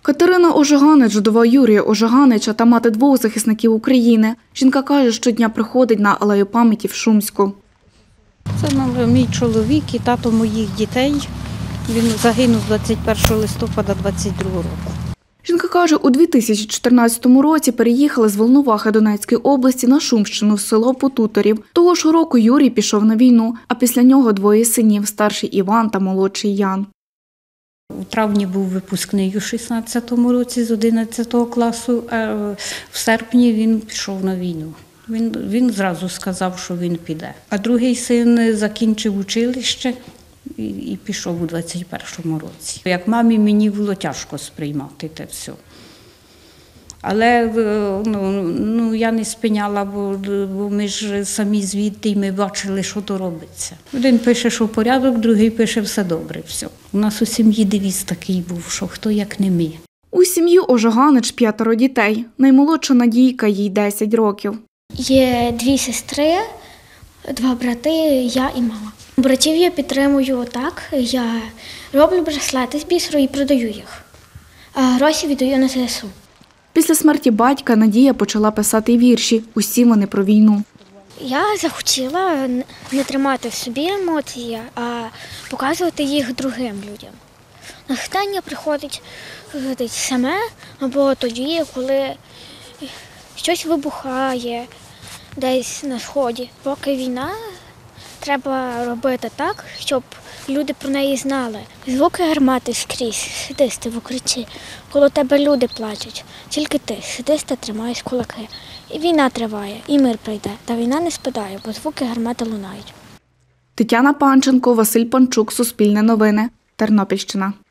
Катерина Ожиганич – вдова Юрія Ожиганича та мати двох захисників України. Жінка каже, щодня приходить на алею пам'яті в Шумську. Це мій чоловік і тато моїх дітей. Він загинув 21 листопада 2022 року. Жінка каже, у 2014 році переїхали з Волновахи Донецької області на Шумщину в село Потуторів. Того ж року Юрій пішов на війну, а після нього двоє синів – старший Іван та молодший Ян. У травні був випускний у 16-му році з 11 класу, а в серпні він пішов на війну. Він зразу сказав, що він піде. А другий син закінчив училище і пішов у 21-му році. Як мамі мені було тяжко сприймати те все. Але я не спиняла, бо ми ж самі звідти і ми бачили, що то робиться. Один пише, що порядок, другий пише, все добре. Все. У нас у сім'ї девіз такий був, що хто як не ми. У сім'ї Ожиганич 5 дітей. Наймолодша Надійка, їй 10 років. Є 2 сестри, 2 брати, я і мама. Братів я підтримую так, я роблю браслети з бісеру і продаю їх, а гроші віддаю на ЗСУ. Pісля смерті батька Надія почала писати вірші. Усі вони про війну. Я захотіла не тримати в собі емоції, а показувати їх другим людям. Натхнення приходить саме або тоді, коли щось вибухає десь на сході. Поки війна, треба робити так, щоб люди про неї знали. Звуки гармати скрізь, сидиш ти в укритті, коло тебе люди плачуть. Тільки ти сидиш та тримаєш кулаки. І війна триває, і мир прийде, та війна не спадає, бо звуки гармати лунають. Тетяна Панченко, Василь Панчук, Суспільне новини, Тернопільщина.